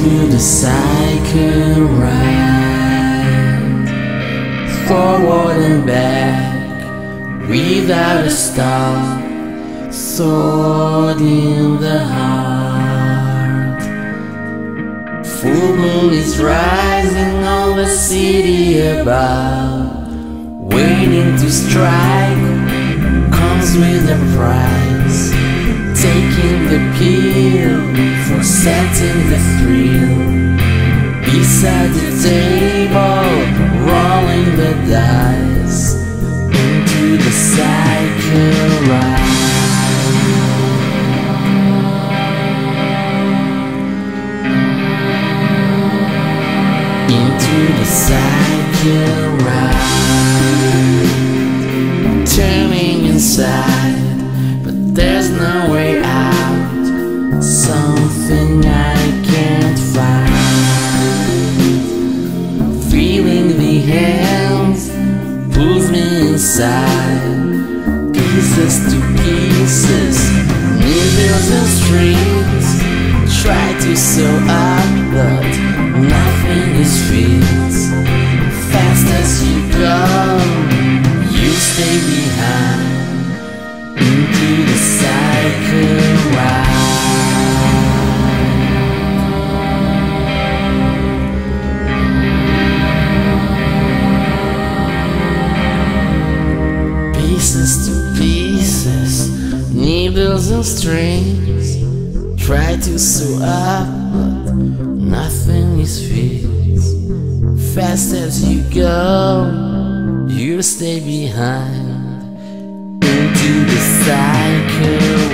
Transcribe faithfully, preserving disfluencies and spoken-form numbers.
into the cycle ride, forward and back, without a stop, sword in the heart. Full moon is rising on the city above, waiting to strike, comes with a price, taking the pill for setting the thrill. Beside the table, rolling the dice into the cycle ride. Into the cycle ride, turning inside, but there's no way out, something I can't find. Feeling the hands pulls me inside, pieces to pieces, needles and strings. Try to sew up, but nothing is fixed. Fast as you go, you stay behind into the cycle ride. Pieces to pieces, needles and strings. Try to sew up, but nothing is fixed. Fast as you go, you stay behind into the cycle.